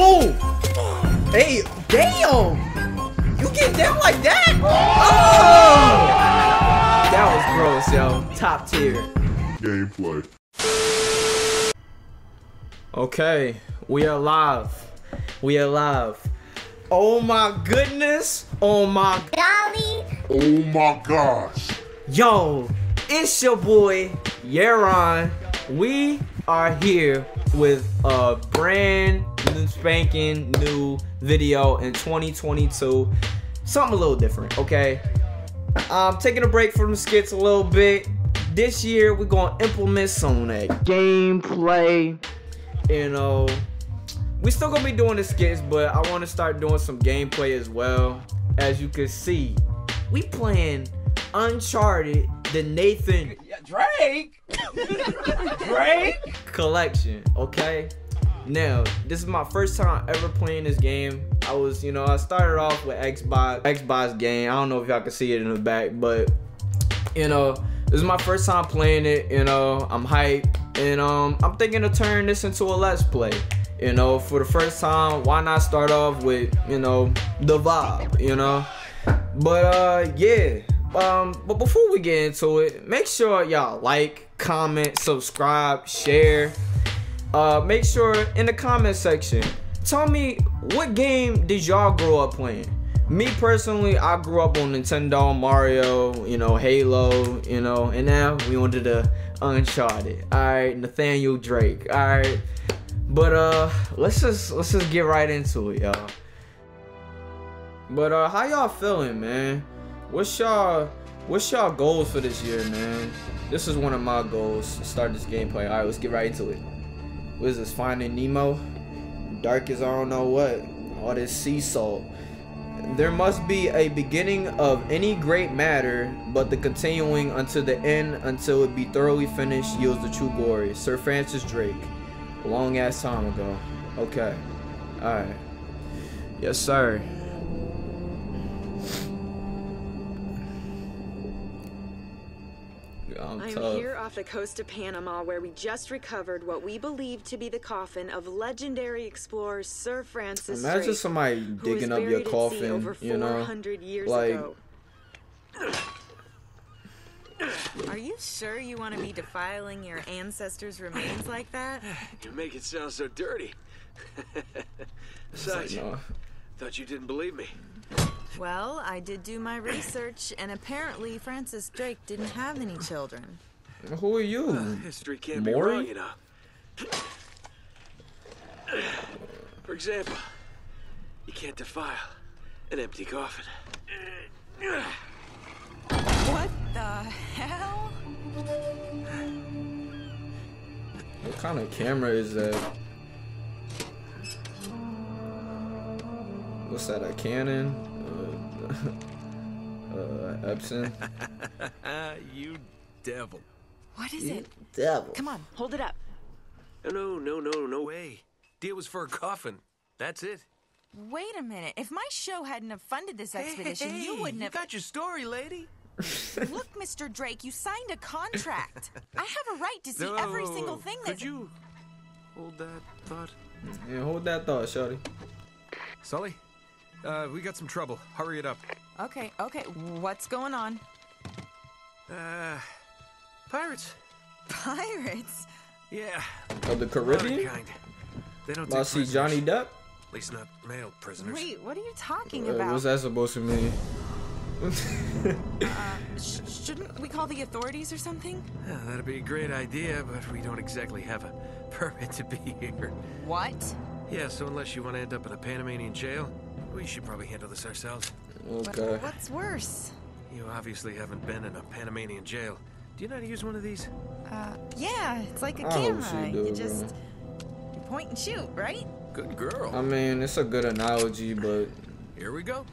Boom! Hey, damn! You get down like that? Oh! That was gross, yo. Top tier. Gameplay. Okay, we are live. We are live. Oh my goodness. Oh my golly. Oh my gosh. Yo, it's your boy, Yaron. We are here with a brand new spanking new video in 2022. Something a little different, okay? I'm taking a break from the skits a little bit. This year, we're gonna implement some gameplay. You know, we still gonna be doing the skits, but I want to start doing some gameplay as well. As you can see, we playing Uncharted, the Nathan Drake collection. Okay, now this is my first time ever playing this game. I started off with Xbox game. I don't know if y'all can see it in the back, but this is my first time playing it. I'm hyped, and I'm thinking of turning this into a let's play. For the first time, why not start off with the vibe, but yeah. But before we get into it, make sure y'all like, comment, subscribe, share. Make sure in the comment section, tell me what game did y'all grow up playing. Me personally, I grew up on Nintendo, Mario, Halo, and now we on to the Uncharted. Alright, Nathaniel Drake. Alright. But let's just get right into it, y'all. But how y'all feeling, man? What's y'all goals for this year, man? This is one of my goals, to start this gameplay. Alright, let's get right into it. What is this, Finding Nemo? Dark as I don't know what. All this sea salt. There must be a beginning of any great matter, but the continuing unto the end, until it be thoroughly finished, yields the true glory. Sir Francis Drake. A long ass time ago. Okay. Alright. Yes, sir. I'm here off the coast of Panama, where we just recovered what we believe to be the coffin of legendary explorer Sir Francis Drake. Imagine somebody digging up your coffin, over 400 years like. Ago. Are you sure you want to be defiling your ancestors' remains like that? You make it sound so dirty. Besides, no. Thought you didn't believe me. Well, I did do my research, and apparently Francis Drake didn't have any children. Who are you? History can't be Maury? wrong, For example, you can't defile an empty coffin. What the hell? What kind of camera is that? What's that, a Canon? Epson? You devil. What is it? Devil. Come on, hold it up. No way. Deal was for a coffin. That's it. Wait a minute. If my show hadn't have funded this expedition, you wouldn't have... You got your story, lady. Look, Mr. Drake, you signed a contract. I have a right to see every single thing that... Could you hold that thought? Yeah, hold that thought, shawty. Sully, we got some trouble. Hurry it up. Okay. What's going on? Pirates. Pirates? Yeah. Of the Caribbean? Kind. They don't I see Johnny Depp? At least not male prisoners. Wait, what are you talking about? What's that supposed to mean? Shouldn't we call the authorities or something? Yeah, that'd be a great idea, but we don't exactly have a permit to be here. What? Yeah, so unless you want to end up in a Panamanian jail, we should probably handle this ourselves. Okay. What's worse? You obviously haven't been in a Panamanian jail. Do you know how to use one of these? Yeah, it's like a I hope camera. she do, You just point and shoot, right? Good girl. I mean, it's a good analogy, but Here we go.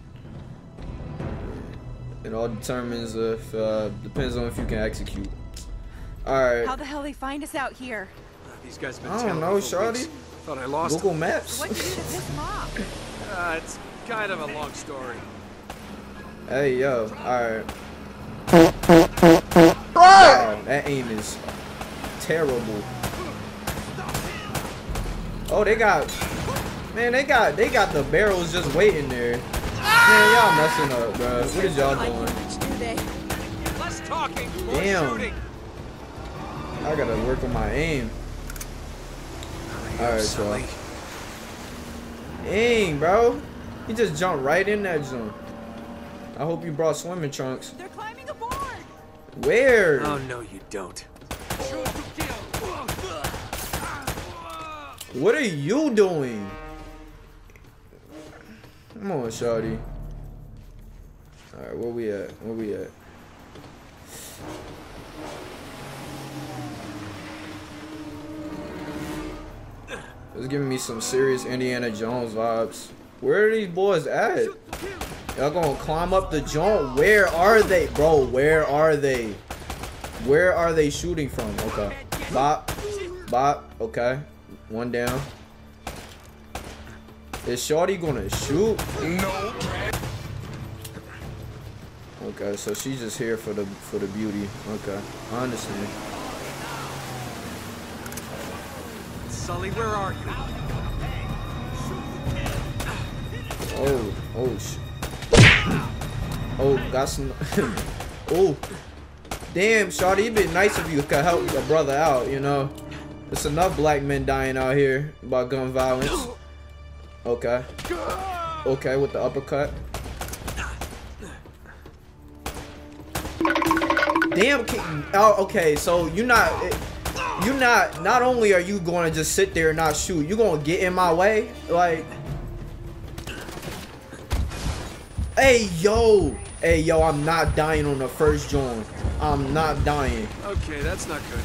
it all determines if, depends on if you can execute. Alright. How the hell they find us out here? These guys have been I don't tailing know, me for shawty. weeks. Thought I lost Google them. Maps. What'd you do to piss them off? It's kind of a long story. Hey, yo. Alright. Wow, that aim is terrible. Oh, they got Man, they got the barrels just waiting there. Man, y'all messing up, bro. What is y'all doing? Less talking, more Damn. shooting. I gotta work on my aim. Alright, so. Sully. Dang, bro. He just jumped right in that zone. I hope you brought swimming trunks. They're climbing aboard. Where? Oh no, you don't. What are you doing? Come on, shawty. Alright, where we at? Where we at? It's giving me some serious Indiana Jones vibes. Where are these boys at? Y'all gonna climb up the joint? Where are they? Bro, where are they? Where are they shooting from? Okay. Bop. Bop. Okay. One down. Is Shorty gonna shoot? No. Okay, so she's just here for the beauty. Okay. I understand. Sully, where are you? Oh, got some. Oh, damn, shawty, it'd be nice if you could help your brother out. You know, there's enough black men dying out here by gun violence. Okay, okay, with the uppercut. Damn. Oh, okay, so you're not. Not only are you going to just sit there and not shoot, you're going to get in my way? Like, hey, yo, I'm not dying on the first joint. I'm not dying. Okay, that's not good.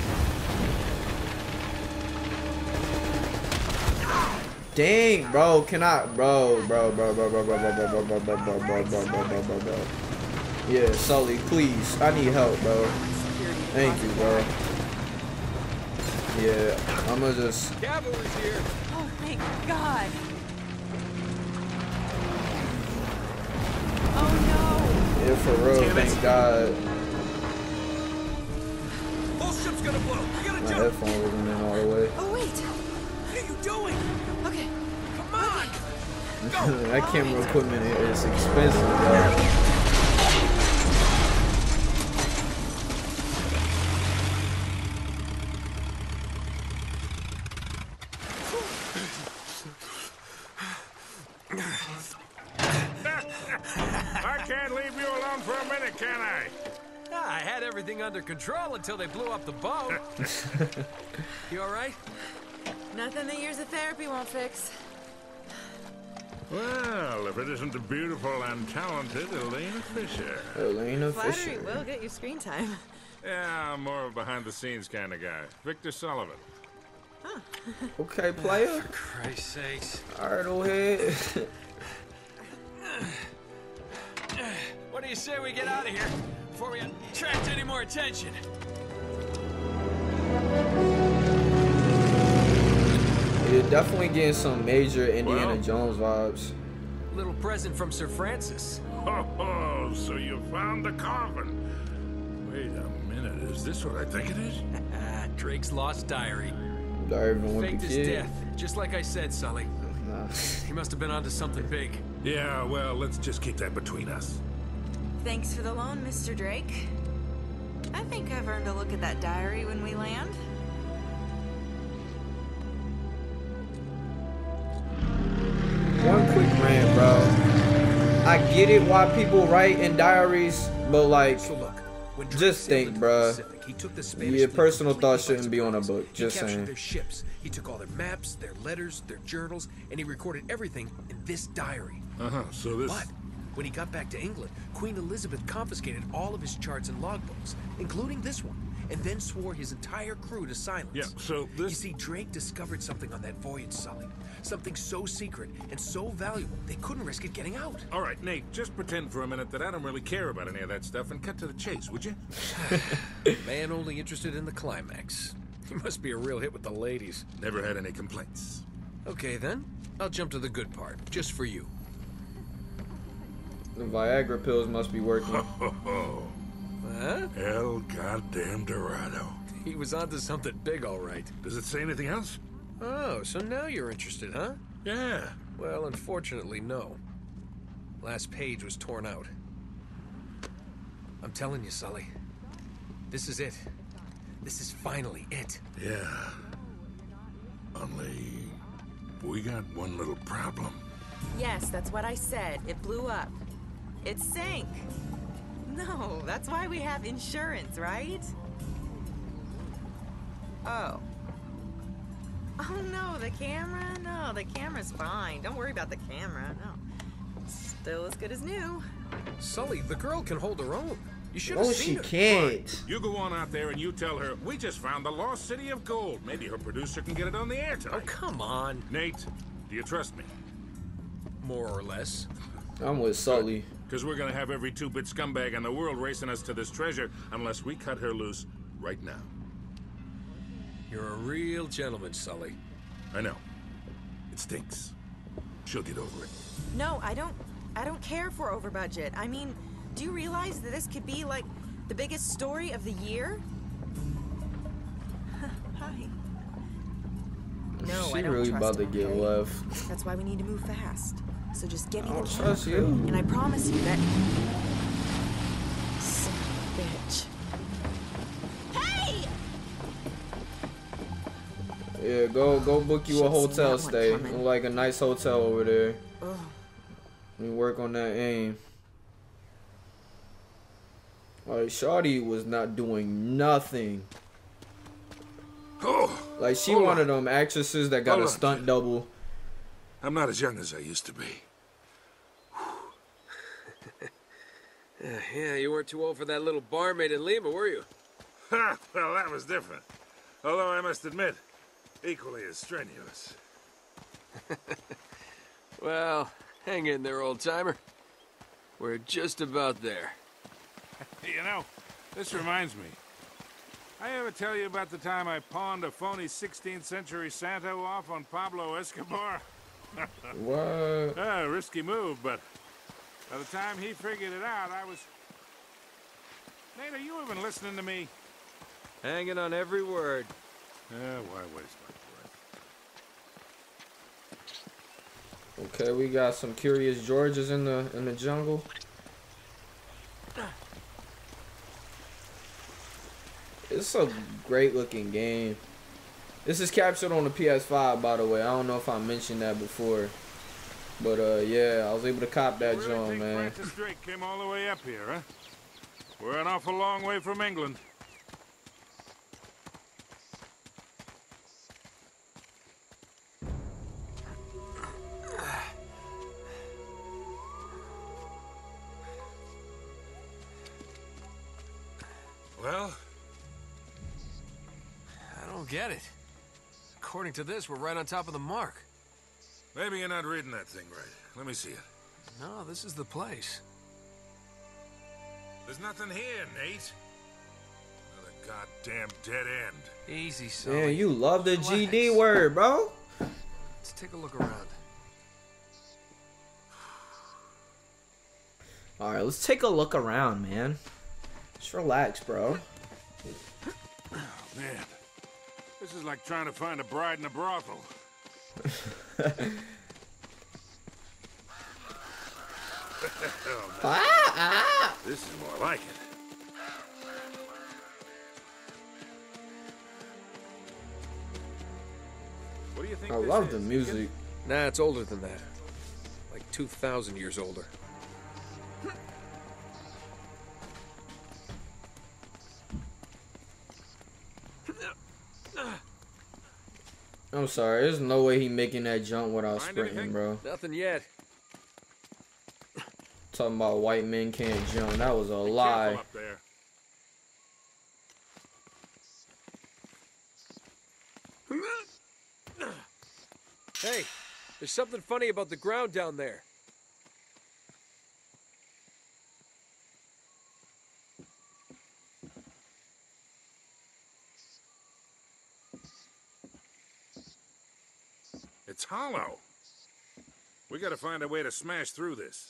Dang, bro, can I, bro. Yeah, Sully, please, I need help, bro. Thank you, bro. Yeah, I'm gonna just. Cavalry's here. Oh, thank God. Oh Yeah, for real, thank God. Whole ship's gonna blow. You gotta My jump. headphone wasn't in all the way. no. Oh, wait. What are you doing? Okay. Come on. That camera equipment is expensive, bro. I can't leave you alone for a minute, can I? I had everything under control until they blew up the boat. You all right? Nothing that years of therapy won't fix. Well, if it isn't the beautiful and talented Elena Fisher. Elena Flattery Fisher. will get you screen time. Yeah, I'm more of a behind-the-scenes kind of guy. Victor Sullivan. Okay, player. For Christ's sakes. Alright, old head. What do you say we get out of here before we attract any more attention? You're definitely getting some major Indiana Well. Jones vibes. Little present from Sir Francis. Oh, so you found the coffin. Wait a minute, is this what I think it is? Drake's lost diary. Diary of a Wimpy Faked his Kid. death, just like I said, Sully. Nah. He must have been onto something big. Yeah, well, let's just keep that between us. Thanks for the loan, Mr. Drake. I think I've earned a look at that diary when we land. One quick rant, bro. I get it why people write in diaries, but like, So look, when Drake just sailed think, into the bruh. Pacific, he took the Spanish Your fleet personal completely thoughts by shouldn't be on a surprise. book, He just captured saying. their ships. He took all their maps, their letters, their journals, and he recorded everything in this diary. So this... But when he got back to England, Queen Elizabeth confiscated all of his charts and logbooks, including this one, and then swore his entire crew to silence. Yeah, so this... You see, Drake discovered something on that voyage, Sully. Something so secret and so valuable, they couldn't risk it getting out. All right, Nate, just pretend for a minute that I don't really care about any of that stuff and cut to the chase, would you? Man only interested in the climax. He must be a real hit with the ladies. Never had any complaints. Okay, then. I'll jump to the good part, just for you. The Viagra pills must be working. Huh? El goddamn Dorado. He was onto something big, all right. Does it say anything else? Oh, so now you're interested, huh? Yeah. Well, unfortunately, no. Last page was torn out. I'm telling you, Sully. This is it. This is finally it. Yeah. Only... we got one little problem. Yes, that's what I said. It blew up. It sank. No, that's why we have insurance, right? Oh. Oh no, the camera? No, the camera's fine. Don't worry about the camera, no. Still as good as new. Sully, the girl can hold her own. You should have No, seen she her. can't. You go on out there and you tell her, we just found the lost city of gold. Maybe her producer can get it on the air tonight. Oh, come on. Nate, do you trust me? More or less. I'm with Sully. Because we're going to have every two-bit scumbag in the world racing us to this treasure unless we cut her loose right now. You're a real gentleman, Sully. I know. It stinks. She'll get over it. No, I don't care for over budget. I mean, do you realize that this could be like the biggest story of the year? Hi. No, She I don't really trust about to him, get okay? left. That's why we need to move fast. So just get me I the don't camera trust crew, you. and I promise you that. Son of a bitch. Hey! Yeah, go book you a Should've seen hotel that one stay. coming. Like a nice hotel over there. Ugh. We work on that aim. Like, Shawty was not doing nothing. Oh, Like, she hold one on. of them actresses that got Hold a on, stunt kid. double. I'm not as young as I used to be. Yeah, you weren't too old for that little barmaid in Lima, were you? Ha! Well, that was different. Although I must admit, equally as strenuous. Well, hang in there, old-timer. We're just about there. You know, this reminds me. I ever tell you about the time I pawned a phony 16th century Santo off on Pablo Escobar? What? Risky move, but by the time he figured it out, I was... Nate, are you even listening to me? Hanging on every word. Why waste my breath? Okay, we got some Curious Georges in the jungle. It's a great looking game. This is captured on the PS5, by the way. I don't know if I mentioned that before. But yeah, I was able to cop that You really joint, think man. Francis Drake came all the way up here, huh? We're an awful long way from England. Well, I don't get it. According to this, we're right on top of the mark. maybe you're not reading that thing right. Let me see it. No, this is the place. There's nothing here, Nate. Another goddamn dead end. Easy, Sully. Man, you love the Relax. GD word, bro. Let's take a look around. All right, let's take a look around, man. Just relax, bro. Oh, man. This is like trying to find a bride in a brothel. This is more like it. What do you think I this love the is? music. Nah, it's older than that. Like 2,000 years older. I'm sorry. There's no way he making that jump without Find sprinting, anything? bro. Nothing yet. Talking about white men can't jump. That was a Careful lie. up there. Hey, there's something funny about the ground down there. It's hollow. We gotta find a way to smash through this.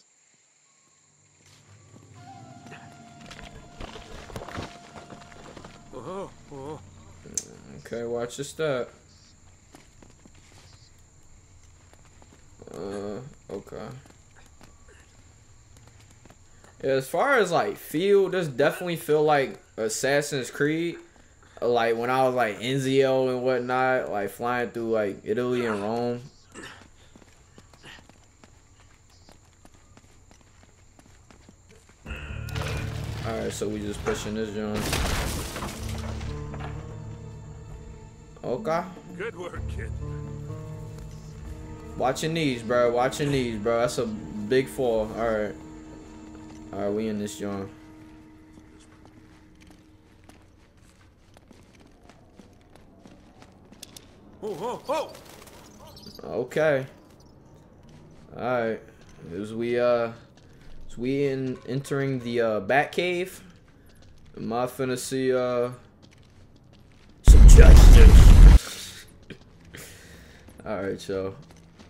Oh, oh. Okay, watch your step. Okay. Yeah, as far as like feel, this definitely feel like Assassin's Creed. Like when I was like Ezio and whatnot, like flying through like Italy and Rome. Alright, so we just pushing this joint. Okay. Good work, kid. Watching these, bro. Watching these, bro. That's a big fall. Alright. Alright, we in this joint. Oh, oh, oh! Okay. Alright. As we entering the Bat Cave. Am I finna see some justice? Alright, y'all.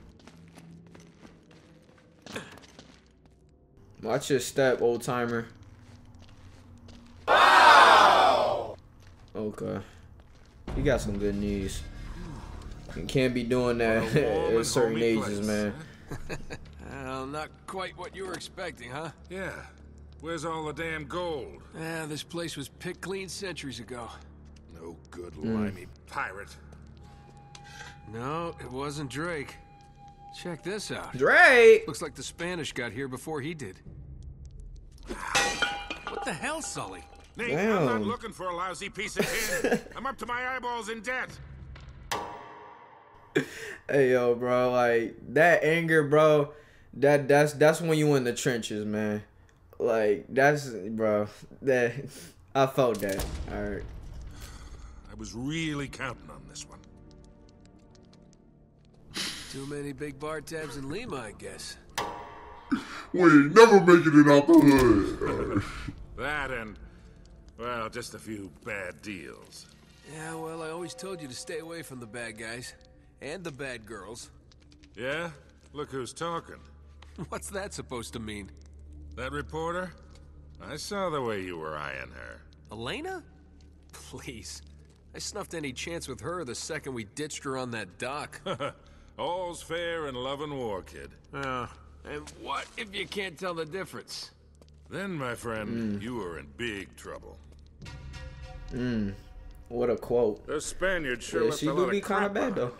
Watch your step, old timer. Wow! Okay. You got some good knees. You can't be doing that at certain ages, man. Well, not quite what you were expecting, huh? Yeah. Where's all the damn gold? Yeah, this place was picked clean centuries ago. No good limey pirate. No, it wasn't Drake. Check this out. Drake! Looks like the Spanish got here before he did. What the hell, Sully? Nate, I'm not looking for a lousy piece of tin. I'm up to my eyeballs in debt. Hey yo, bro, like that anger, bro. That's when you in the trenches, man. Like that's, bro. That I felt that. All right. I was really counting on this one. Too many big bar tabs in Lima, I guess. We ain't never making it out the hood. That and, well, just a few bad deals. Yeah, well, I always told you to stay away from the bad guys. And the bad girls. Yeah? Look who's talking. What's that supposed to mean? That reporter? I saw the way you were eyeing her. Elena? Please. I snuffed any chance with her the second we ditched her on that dock. All's fair in love and war, kid. And what if you can't tell the difference? Then, my friend, you are in big trouble. What a quote. The Spaniards sure Yeah, left she a lot do be of kind crap of bad behind. though.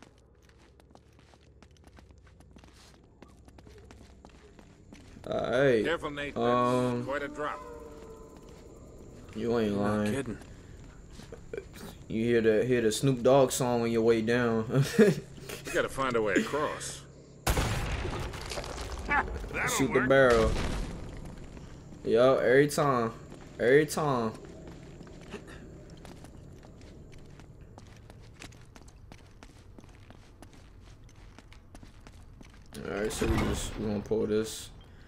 Alright. Careful, Nate. That's quite a drop. You ain't No lying. kidding. You hear the Snoop Dogg song on your way down. You gotta find a way across. That'll Shoot the work. barrel. Yo, every time. Every time. Alright, so we gonna pull this.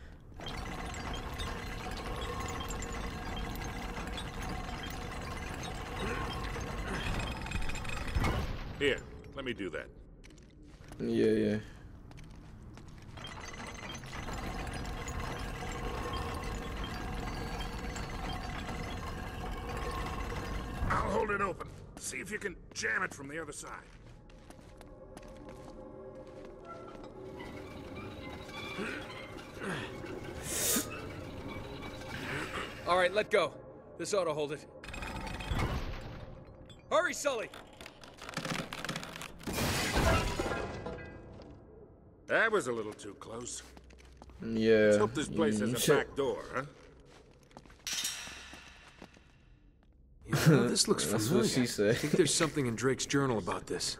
Here, let me do that. Yeah. I'll hold it open. See if you can jam it from the other side. All right, let go. This ought to hold it. Hurry, Sully! That was a little too close. Yeah. Let's hope this place has a back door, huh? You know, this looks That's familiar. what she said. I think there's something in Drake's journal about this.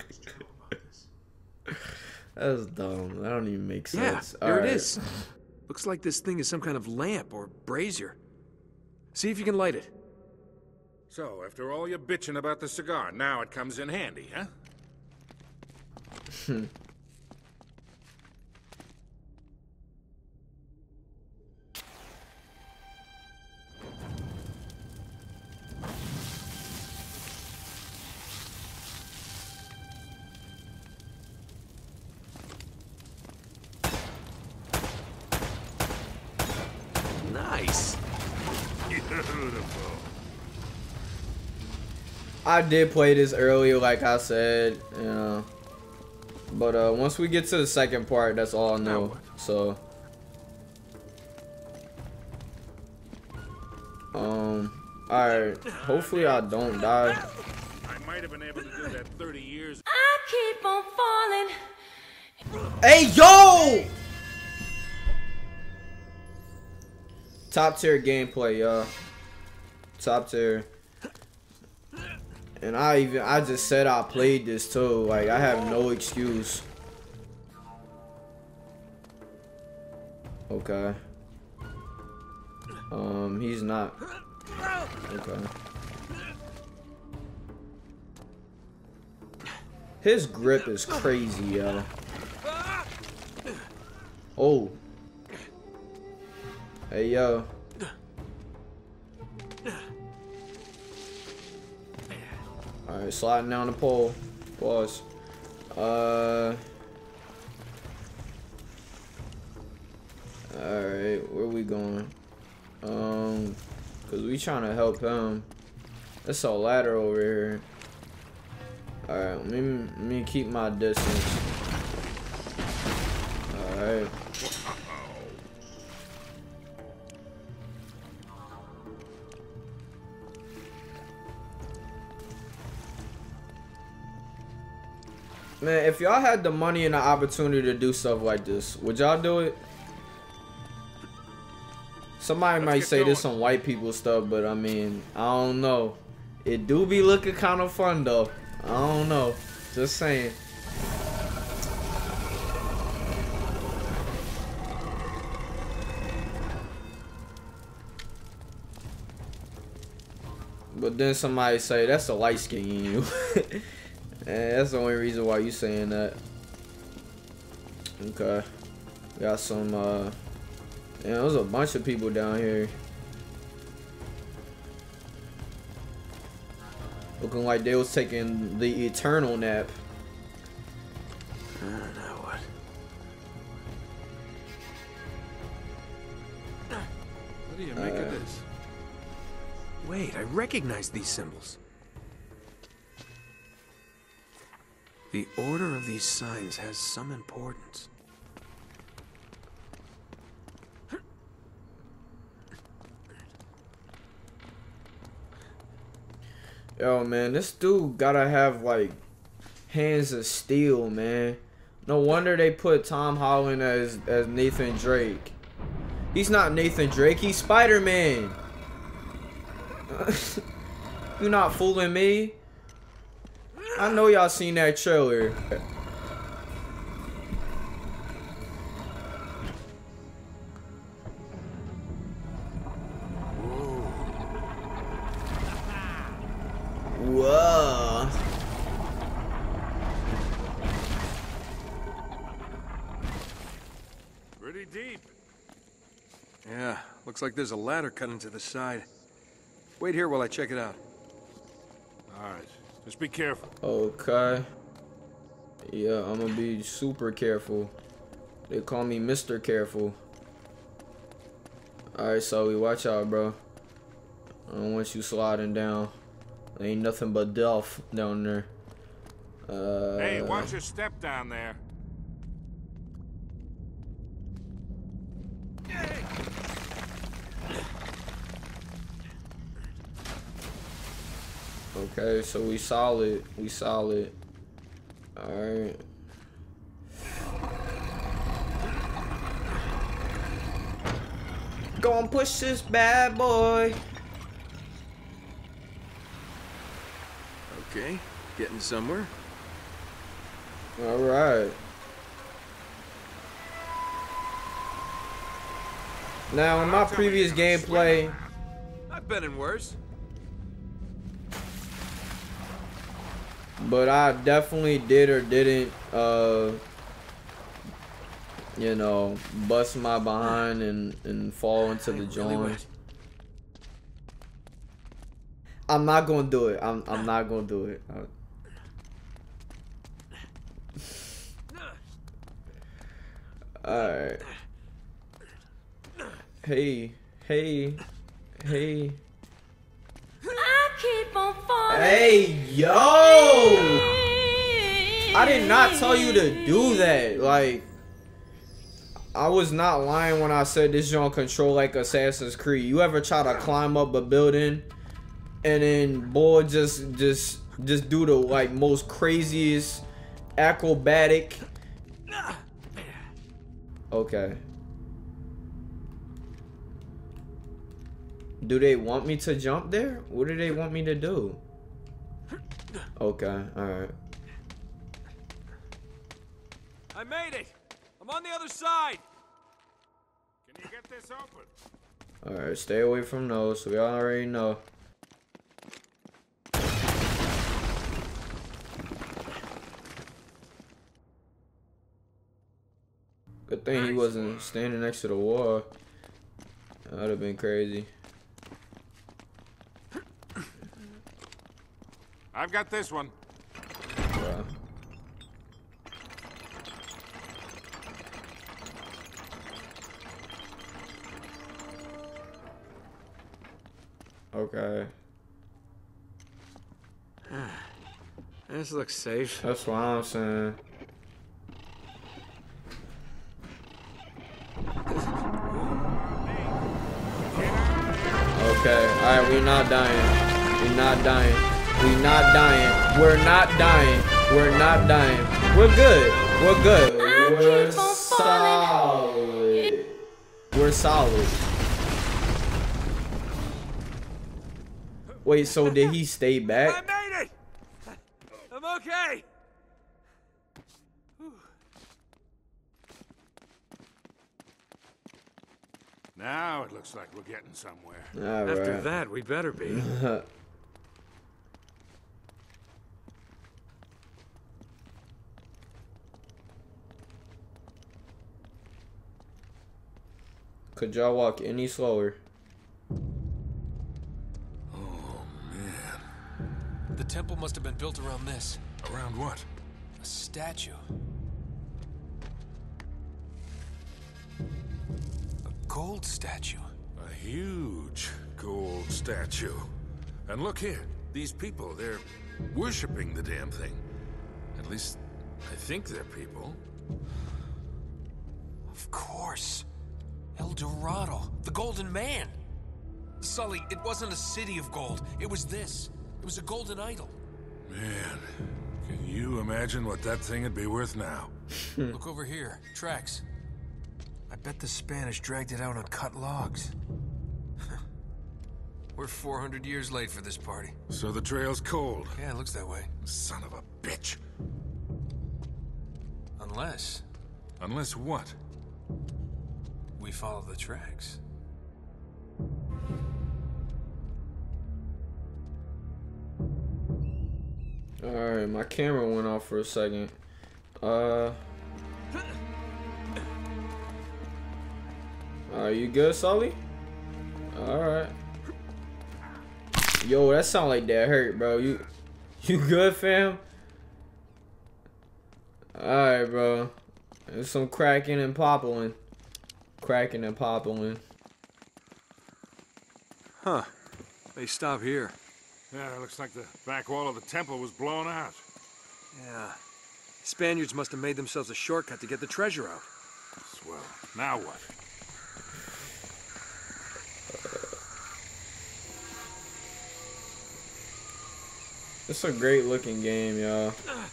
That's dumb. That don't even make Yeah, sense. there it Alright. is. Looks like this thing is some kind of lamp or brazier. See if you can light it. So, after all your bitching about the cigar, now it comes in handy, huh? Nice. Beautiful. I did play this earlier, like I said, you know, But once we get to the second part, that's all new. So alright. Hopefully I don't die. I might have been able to do that 30 years. I keep on falling. Hey yo! Top tier gameplay, y'all. Top tier. And I just said I played this too. Like, I have no excuse. Okay. He's not. Okay. His grip is crazy, yo. Oh. Hey, yo. Alright, sliding down the pole. Pause. Alright, where we going? Cause we trying to help him. There's a ladder over here. Alright, let me keep my distance. Alright. Man, if y'all had the money and the opportunity to do stuff like this, would y'all do it? Somebody might say this some white people stuff, but I mean, I don't know. It do be looking kind of fun though. I don't know. Just saying. But then somebody say that's a light skin in you. And that's the only reason why you saying that. Okay. Got some yeah, there's a bunch of people down here. Looking like they was taking the eternal nap. Now what? What do you make of this? Wait, I recognize these symbols. The order of these signs has some importance. Yo, man, this dude gotta have like hands of steel, man. No wonder they put Tom Holland as Nathan Drake. He's not Nathan Drake, he's Spider-Man. You're not fooling me. I know y'all seen that trailer. Whoa. Pretty deep. Yeah, looks like there's a ladder cut into the side. Wait here while I check it out. All right, just be careful. Okay. Yeah, I'm gonna be super careful. They call me Mr. Careful. Alright, Sully, watch out, bro. I don't want you sliding down. There ain't nothing but death down there. Hey, watch your step down there. Okay, so we solid. We solid. Alright. Go and push this bad boy. Okay, getting somewhere. Alright. Now, in my previous gameplay, I've been in worse. but I definitely did or didn't, you know, bust my behind and fall into the joint. I'm not gonna do it. I'm not gonna do it. Alright. Hey. I keep on falling. Hey, yo! I did not tell you to do that. Like, I was not lying when I said this joint control like Assassin's Creed. You ever try to climb up a building and then boy just do the like most craziest acrobatic? Okay. Do they want me to jump there? What do they want me to do? Okay, alright. I made it! I'm on the other side! Can you get this open? Alright, stay away from those. We already know. Good thing he wasn't standing next to the wall. That would have been crazy. I've got this one. Yeah. Okay. This looks safe. That's what I'm saying. Okay, alright, we're not dying. We're not dying. We're not dying. We're not dying. We're not dying. We're good. We're good. We're solid. We're solid. Wait, so did he stay I back? made it! I'm okay! Now it looks like we're getting somewhere. After Alright. that, we better be. Could y'all walk any slower? The temple must have been built around this. Around what? A statue. A gold statue. A huge gold statue. And look here, these people, they're worshipping the damn thing. At least, I think they're people. Of course. El Dorado, the Golden Man. Sully, it wasn't a city of gold. It was this. It was a golden idol. Man, can you imagine what that thing would be worth now? Look over here. Tracks. I bet the Spanish dragged it out on cut logs. We're 400 years late for this party. So the trail's cold. Yeah, it looks that way. Son of a bitch. Unless Unless what? we follow the tracks. Alright, my camera went off for a second. Are you good, Sully? Alright. Yo, that sound like that hurt, bro. You good, fam? Alright, bro. There's some cracking and popping. Cracking and popping. Huh. They stop here. Yeah, it looks like the back wall of the temple was blown out. Yeah. Spaniards must have made themselves a shortcut to get the treasure out. Swell. Now what? It's a great looking game, y'all.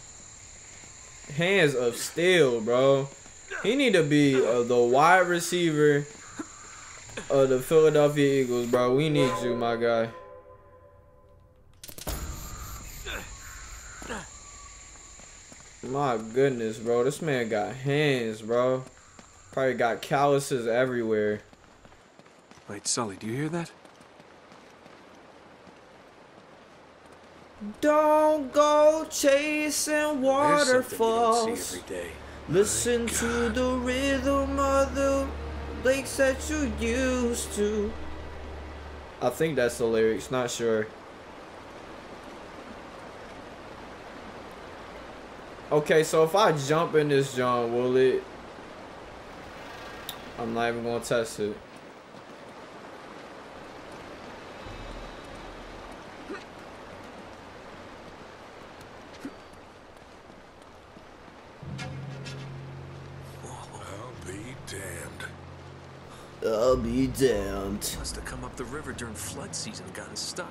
Hands of steel, bro. He need to be the wide receiver of the Philadelphia Eagles, bro. We need you, my guy. My goodness, bro. This man got hands, bro. Probably got calluses everywhere. Wait, Sully, do you hear that? Don't go chasing There's something you don't waterfalls. see every day. Listen to the rhythm of the lakes that you used to. I think that's the lyrics, not sure. Okay, so if I jump in this jump, will it? I'm not even gonna test it. damned. I'll be damned. Must have come up the river during flood season and gotten stuck.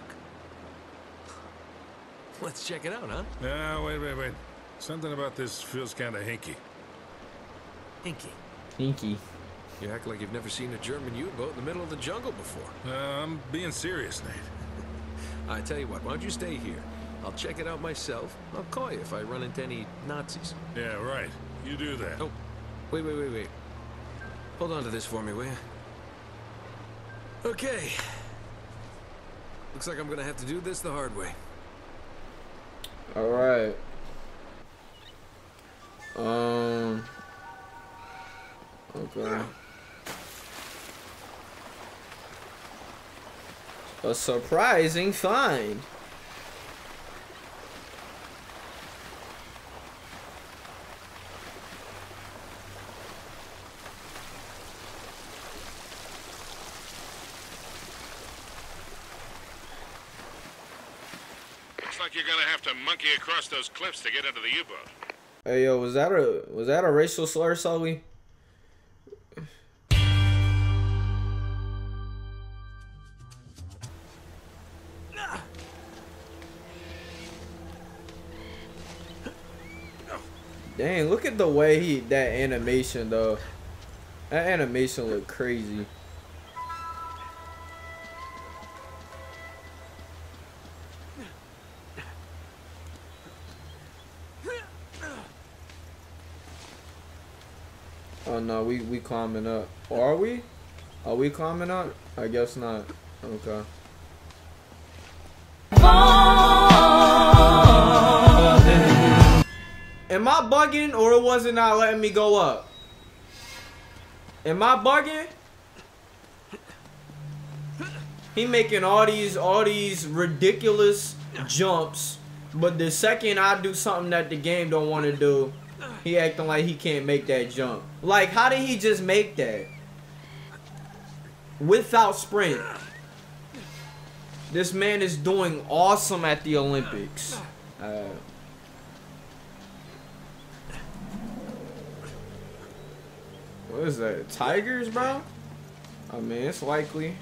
Let's check it out, huh? No, wait. Something about this feels kind of hinky. Hinky. Hinky. You act like you've never seen a German U-boat in the middle of the jungle before. I'm being serious, Nate. I tell you what, why don't you stay here? I'll check it out myself. I'll call you if I run into any Nazis. Yeah, right. You do that. Oh, wait. Hold on to this for me, will you? Okay. Looks like I'm gonna have to do this the hard way. All right. Okay. A surprising find. Looks like you're gonna have to monkey across those cliffs to get into the U-boat. Hey yo, was that a racial slur, Sully? Dang, look at the way that animation though. That animation look crazy. Oh no, we climbing up. Or are we? Are we climbing up? I guess not. Okay. Am I bugging or was it not letting me go up? Am I bugging? He making all these ridiculous jumps, but the second I do something that the game don't want to do, he acting like he can't make that jump. Like, how did he just make that? Without sprint. This man is doing awesome at the Olympics. What is that? Tigers, bro? I mean, it's likely.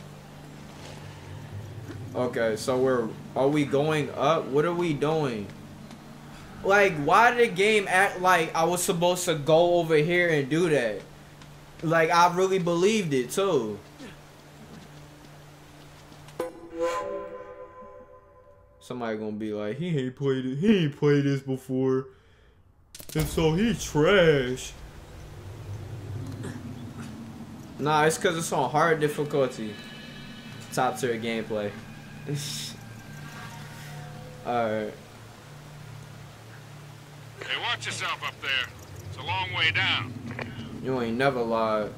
Okay, so are we going up? What are we doing? Like, why did the game act like I was supposed to go over here and do that? Like, I really believed it too. Somebody gonna be like, he ain't played this before, and so he trash. Nah, it's cause it's on hard difficulty. Top tier gameplay. Alright. Hey, watch yourself up there. It's a long way down. You ain't never lied.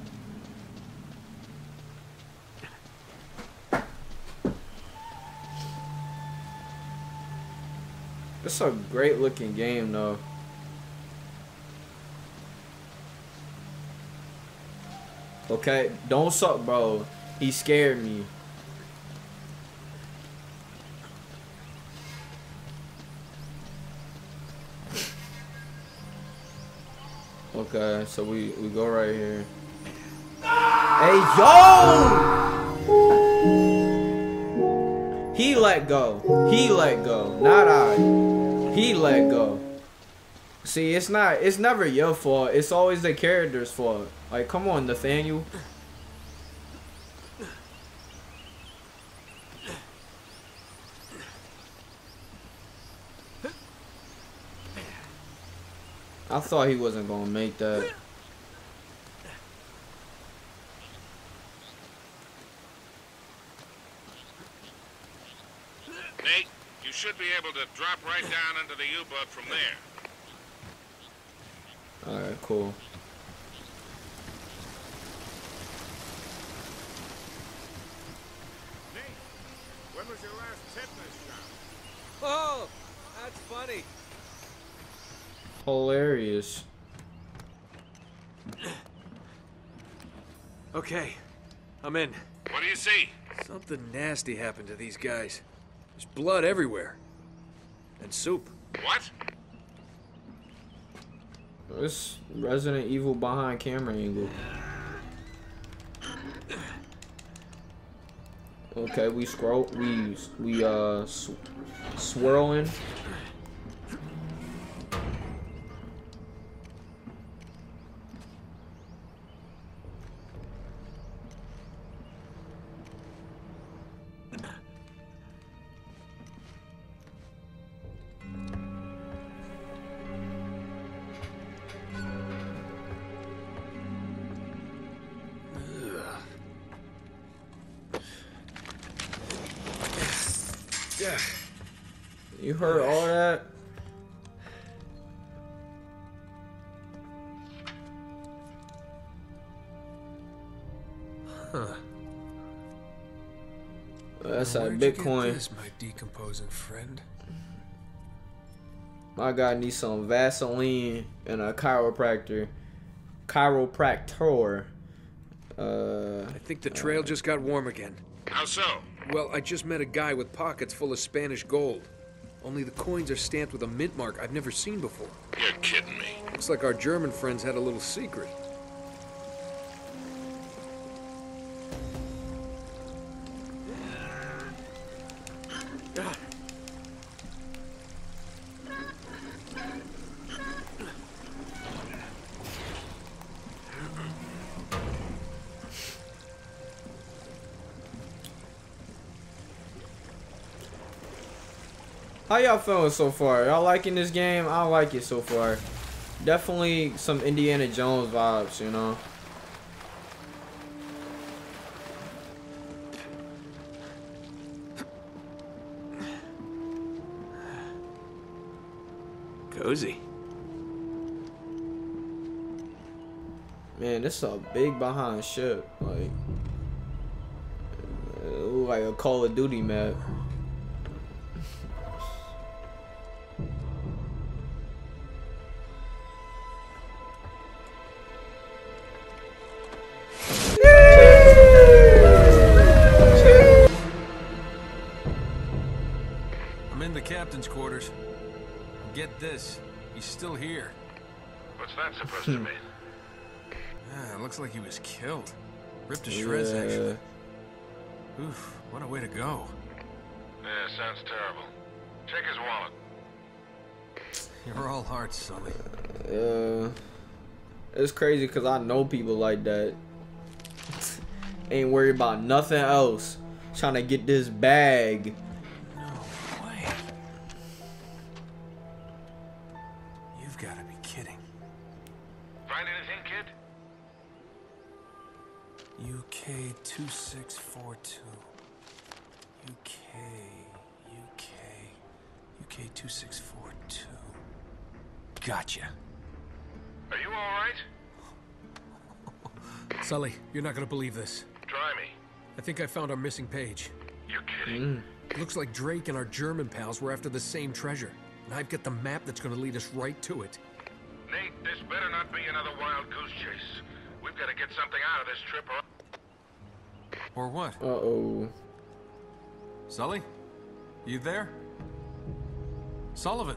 It's a great looking game though. Okay, don't suck, bro. He scared me. Okay, so we go right here. Hey, yo! He let go. He let go. Not I. He let go. See, it's never your fault. It's always the character's fault. Like, come on, Nathaniel. I thought he wasn't gonna make that. Nate, you should be able to drop right down into the U-boat from there. Alright, cool. Nate, when was your last tetanus shot? Oh, that's funny. Hilarious. Okay, I'm in. What do you see? Something nasty happened to these guys. There's blood everywhere. And soup. What? It's Resident Evil behind camera angle. Okay, we swirling. You heard all that? Huh. That's that Where'd you get Bitcoin. this, my decomposing friend? My guy needs some Vaseline and a chiropractor. Chiropractor. I think the trail just got warm again. How so? Well, I just met a guy with pockets full of Spanish gold. Only the coins are stamped with a mint mark I've never seen before. You're kidding me. Looks like our German friends had a little secret. How y'all feeling so far? Y'all liking this game? I like it so far. Definitely some Indiana Jones vibes, you know. Cozy. Man, this is a big behind ship. Like, it look like a Call of Duty map. I'm in the captain's quarters. Get this, he's still here. What's that supposed to mean? Ah, it looks like he was killed. Ripped to shreds, actually. Oof, what a way to go. Yeah, sounds terrible. Check his wallet. You're all hearts, Sully. It's crazy because I know people like that. Ain't worried about nothing else. Trying to get this bag. No way. You've got to be kidding. Find anything, kid? UK 2642. UK 2642. Gotcha. Are you all right? Sully, you're not gonna believe this. Try me. I think I found our missing page. You're kidding. Looks like Drake and our German pals were after the same treasure. And I've got the map that's gonna lead us right to it. Nate, this better not be another wild goose chase. We've got to get something out of this trip or... Or what? Uh-oh. Sully? You there? Sullivan?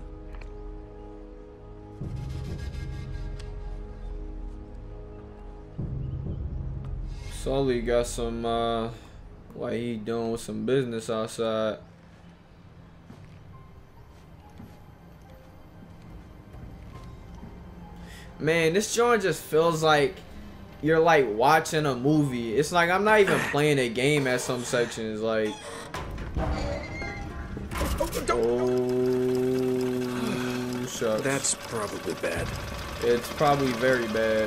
Sully got some, what he doing with some business outside. Man, this joint just feels like you're like watching a movie. It's like I'm not even playing a game at some sections. Like, oh, shucks. That's probably bad. It's probably very bad.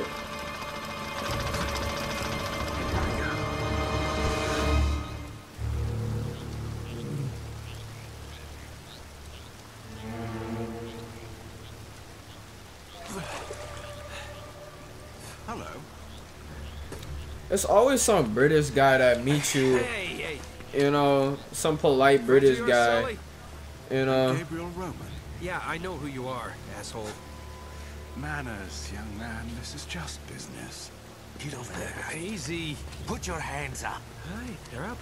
Hello. It's always some British guy that meets you. Hey. You know, some polite British guy. Sully? You know. Gabriel Roman. Yeah, I know who you are, asshole. Manners, young man. This is just business. Get over there. Easy. Put your hands up. Hi, they're up.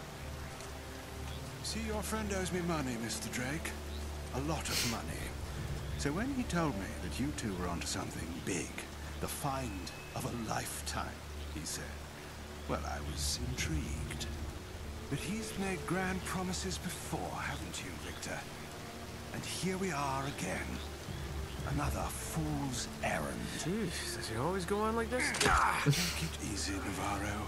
See, your friend owes me money, Mr. Drake. A lot of money. So when he told me that you two were onto something big, the find of a lifetime, he said. Well, I was intrigued. But he's made grand promises before, haven't you, Victor? And here we are again. Another fool's errand. Jeez, does he always go on like this? Take it easy, Navarro.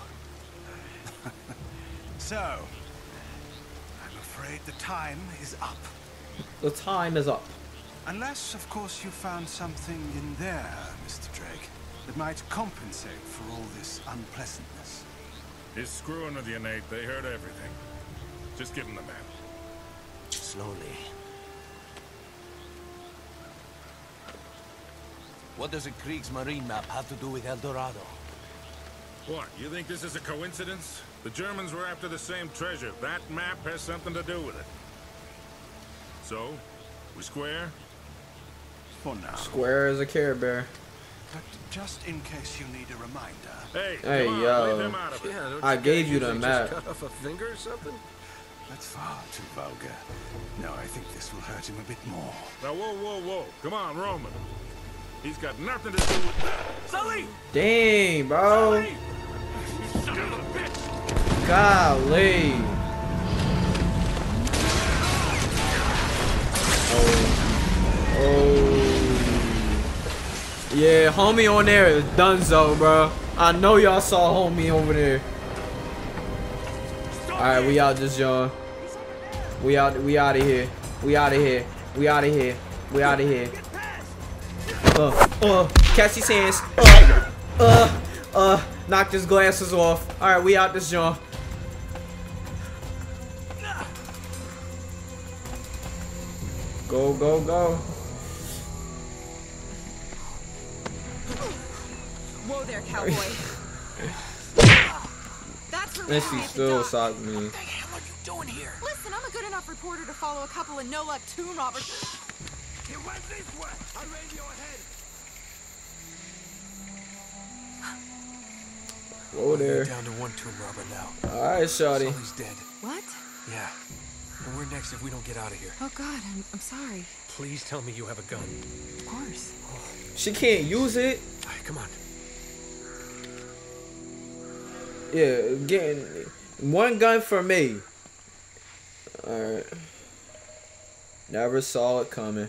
So, I'm afraid the time is up. The time is up. Unless, of course, you found something in there, Mr. Drake, that might compensate for all this unpleasantness. He's screwing with you, Nate. They heard everything. Just give him the map. Slowly. What does a Kriegsmarine map have to do with El Dorado? What, you think this is a coincidence? The Germans were after the same treasure. That map has something to do with it. So, we square? For now. Square as a Care Bear. But just in case you need a reminder. Hey, Hey, come on, yo. leave him out of it. Yeah, don't I you gave guys you the usually map. just cut off a finger or something? That's far too vulgar. No, I think this will hurt him a bit more. Now, whoa, whoa, whoa. Come on, Roman. He's got nothing to do with that. Sully! Dang, bro. Sully! You son of a bitch! Golly. Oh. Yeah, homie on there is donezo, bro. I know y'all saw homie over there. Alright, we out this joint. We out of here. We out of here. We out of here. We out of here. Catch these hands. Knock his glasses off. Alright, we out this joint. Go, go, go. Whoa there, cowboy. That's really And she still socked me. What the hell are you doing here? Listen, I'm a good enough reporter to follow a couple of no-luck tomb robbers. It went this way. I radio ahead. Whoa there. Down to one tomb robber now. Alright, shawty. Sully's dead. What? Yeah. And we're next if we don't get out of here. Oh God, I'm sorry. Please tell me you have a gun. Of course. She can't use it. All right, come on. Yeah, getting one gun for me. Alright. Never saw it coming.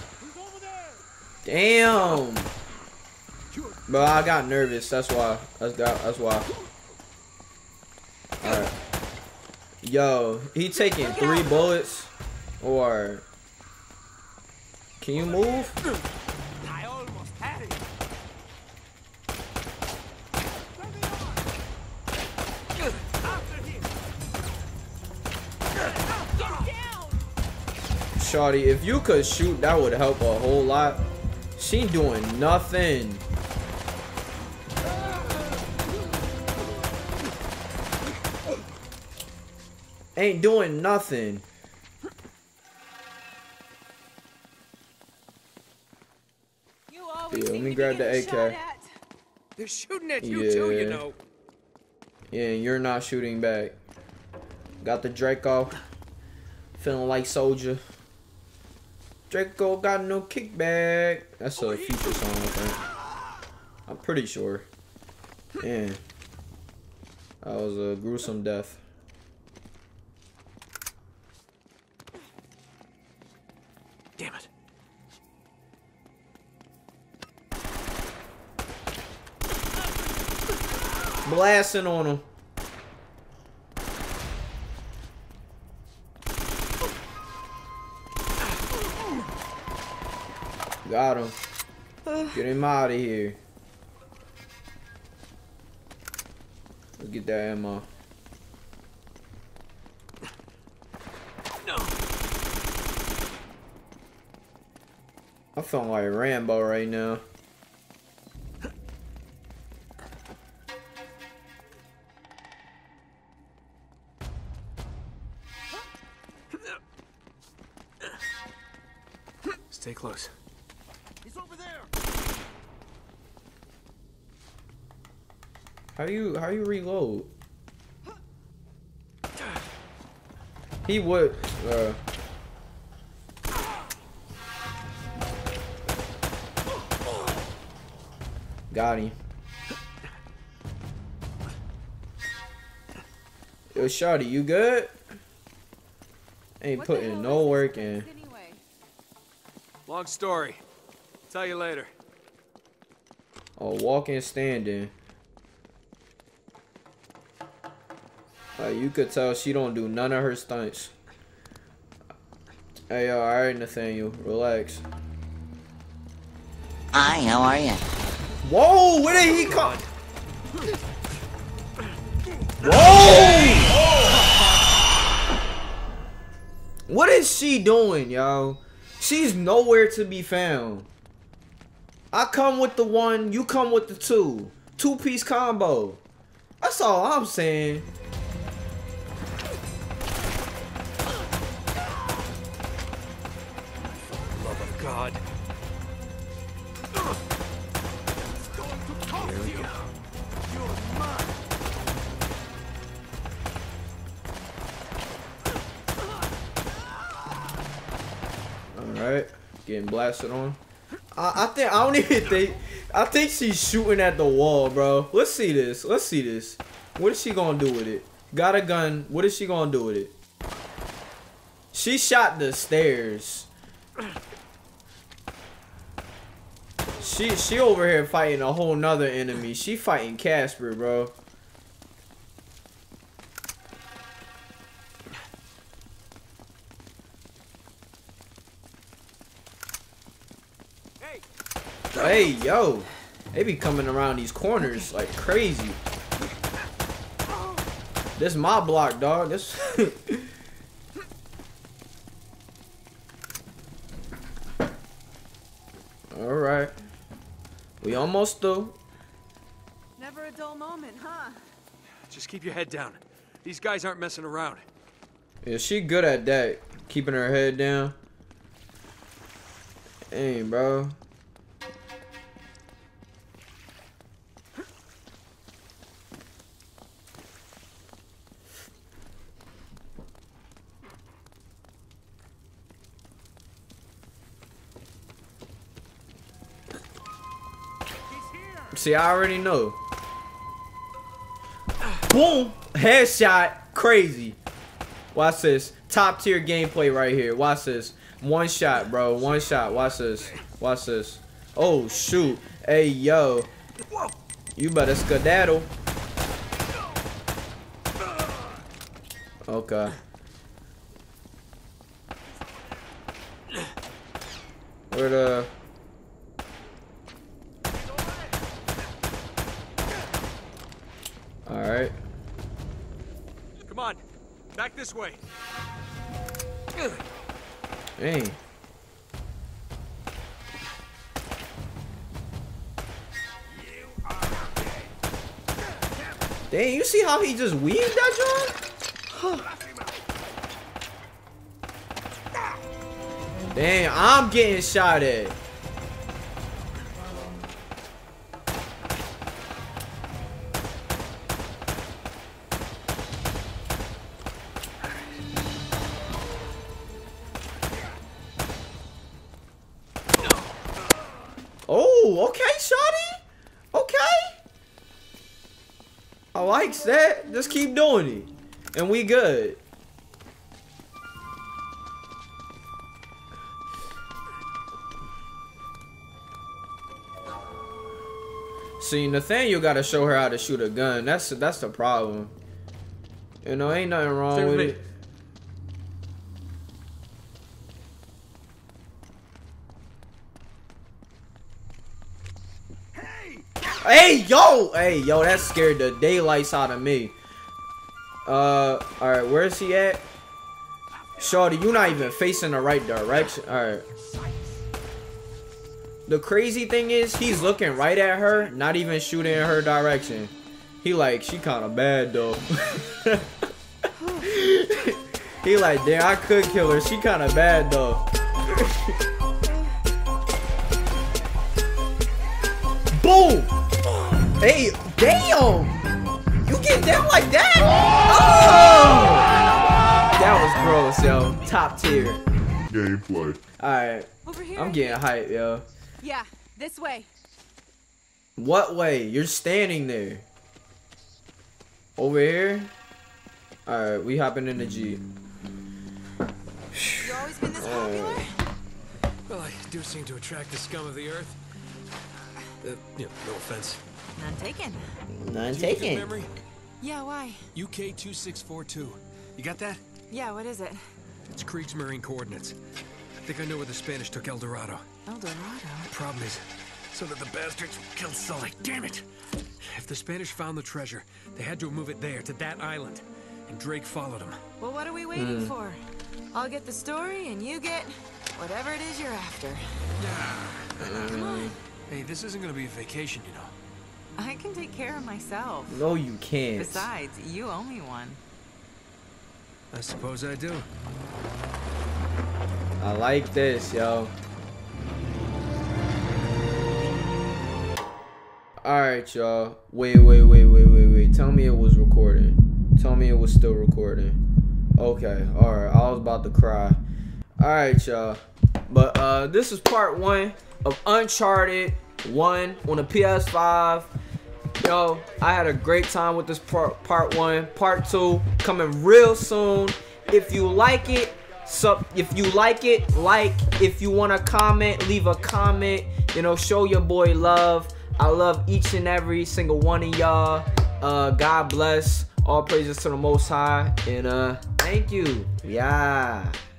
Damn. Bro, I got nervous. That's why. That's why. Alright. Yo, he taking 3 bullets. Or can you move? I almost had it. Shawty, if you could shoot, that would help a whole lot. She doing nothing. Ain't doing nothing. Yeah, let me grab the AK. They're shooting at you too, you Yeah. know. Yeah, you're not shooting back. Got the Draco. Feeling like soldier. Draco got no kickback. That's a future song, I think. I'm pretty sure. Man. That was a gruesome death. Damn it. Blasting on him. Got him. Get him out of here. Let's get that ammo. I'm feeling like Rambo right now. Stay close. He's over there. How you reload? He would. Got him. Yo, shawty, you good? Ain't putting no work in. Long story. Tell you later. Oh, walking, standing. You could tell she don't do none of her stunts. Hey, yo, alright, Nathaniel, relax. Hi, how are you? Whoa, where did he come? Whoa! What is she doing, yo? She's nowhere to be found. I come with the one, you come with the two. Two-piece combo. That's all I'm saying. Love of God. Here we go. Alright, getting blasted on. I think she's shooting at the wall, bro. Let's see this. Let's see this. What is she gonna do with it? Got a gun. What is she gonna do with it? She shot the stairs. She over here fighting a whole nother enemy. She fighting Casper, bro. Hey, yo. They be coming around these corners like crazy. This my block, dog. This Alright. We almost through. Never a dull moment, huh? Just keep your head down. These guys aren't messing around. Yeah, she good at that. Keeping her head down. Dang, bro. See, I already know. Boom! Headshot. Crazy. Watch this. Top tier gameplay right here. Watch this. One shot, bro. One shot. Watch this. Watch this. Oh, shoot. Hey, yo. You better skedaddle. Okay. Where the... Alright. Come on. Back this way. Dang. Dang, you see how he just weaved that joint? Dang, I'm getting shot at. Oh, okay, shawty. Okay. I likes that. Just keep doing it. And we good. See, Nathaniel gotta show her how to shoot a gun. That's the problem. You know, ain't nothing wrong with it. Hey, yo, that scared the daylights out of me. Alright, where is he at? Shorty, you not even facing the right direction. Alright. The crazy thing is, he's looking right at her, not even shooting in her direction. He like, she kind of bad though. He like, damn, I could kill her. She kind of bad though. Boom! Hey, damn! You get down like that? Oh! That was gross, yo. Top tier. Gameplay. Alright. Over here. I'm getting hyped, yo. Yeah, this way. What way? You're standing there. Over here? Alright, we hopping in the Jeep. You always been this popular? Well, I do seem to attract the scum of the earth. No offense. None taken. None Do you have taken. memory? Yeah, why? UK 2642. You got that? Yeah, what is it? It's Kriegsmarine coordinates. I think I know where the Spanish took El Dorado. El Dorado? The problem is, so that the bastards killed Sully. Damn it! If the Spanish found the treasure, they had to move it there, to that island. And Drake followed them. Well, what are we waiting for? I'll get the story, and you get whatever it is you're after. Come on. Hey, this isn't gonna be a vacation, you know. I can take care of myself. No, you can't. Besides, you owe me one. I suppose I do. I like this, yo. Alright, y'all. Wait. Tell me it was recording. Tell me it was still recording. Okay, alright. I was about to cry. Alright, y'all. But this is part 1 of Uncharted 1 on the PS5. Yo, I had a great time with this part 1. Part 2 coming real soon. If you like it, like. If you want to comment, leave a comment. You know, show your boy love. I love each and every single one of y'all. God bless. All praises to the Most High. And thank you. Yeah.